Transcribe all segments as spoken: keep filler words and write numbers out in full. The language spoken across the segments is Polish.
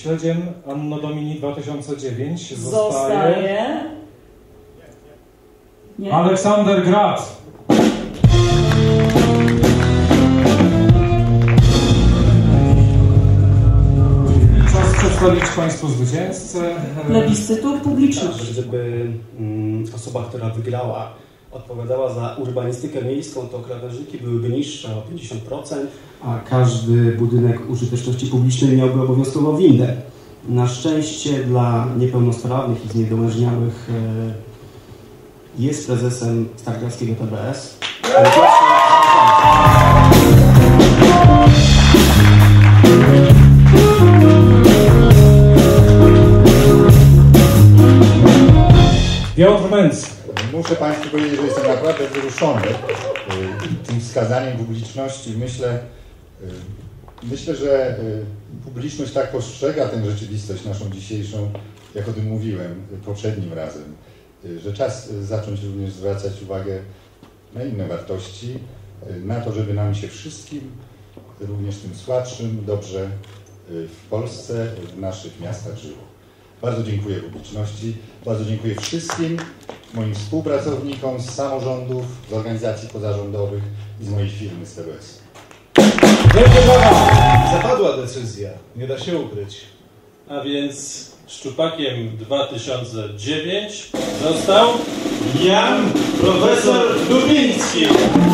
śledziem Anno Domini dwa tysiące dziewięć zostaje... zostaje... Nie? Aleksander Grad. Czas przedstawić Państwu zwycięzcę plebiscytu publiczności. Żeby mm, osoba, która wygrała, odpowiadała za urbanistykę miejską, to krawężniki byłyby niższe o pięćdziesiąt procent, a każdy budynek użyteczności publicznej miałby obowiązkowo windę. Na szczęście dla niepełnosprawnych i zniedołężniałych e, jest prezesem Stargardzkiego T B S. Piotr Męc. Muszę Państwu powiedzieć, że jestem naprawdę wzruszony tym wskazaniem publiczności. Myślę, myślę, że publiczność tak postrzega tę rzeczywistość naszą dzisiejszą, jak o tym mówiłem poprzednim razem, że czas zacząć również zwracać uwagę na inne wartości, na to, żeby nam się wszystkim, również tym słabszym, dobrze w Polsce, w naszych miastach żyło. Bardzo dziękuję publiczności, bardzo dziękuję wszystkim moim współpracownikom z samorządów, z organizacji pozarządowych i z mojej firmy z T B S. Zapadła decyzja, nie da się ukryć. A więc szczupakiem dwa tysiące dziewięć został Jan Profesor Dubiński.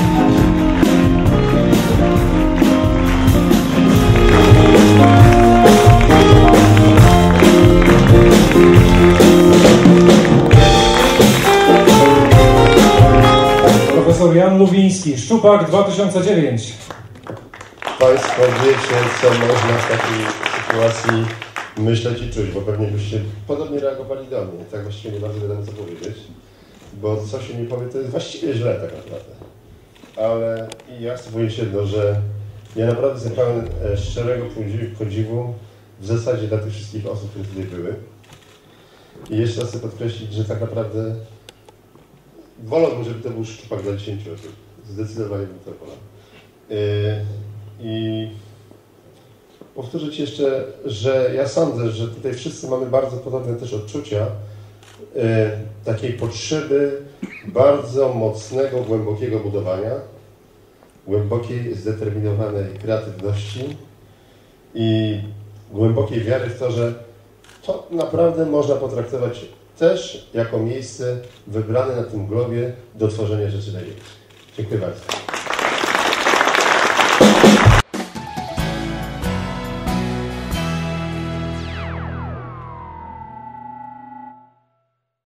Profesor Jan Lubiński, Szczupak dwa tysiące dziewięć. Państwo wiecie, co można w takiej sytuacji myśleć i czuć, bo pewnie byście podobnie reagowali do mnie. Tak właściwie nie bardzo wiadomo, co powiedzieć, bo co się nie powie, to jest właściwie źle tak naprawdę. Ale i ja chcę powiedzieć jedno, że ja naprawdę jestem pełen szczerego podziwu w zasadzie dla tych wszystkich osób, które tutaj były. I jeszcze raz chcę podkreślić, że tak naprawdę wolałbym, żeby to był szczupak dla dziesięciu osób. Zdecydowanie bym to wolał. Yy, I powtórzyć jeszcze, że ja sądzę, że tutaj wszyscy mamy bardzo podobne też odczucia yy, takiej potrzeby bardzo mocnego, głębokiego budowania, głębokiej, zdeterminowanej kreatywności i głębokiej wiary w to, że to naprawdę można potraktować też jako miejsce wybrane na tym globie do tworzenia rzeczy największych. Dziękuję bardzo.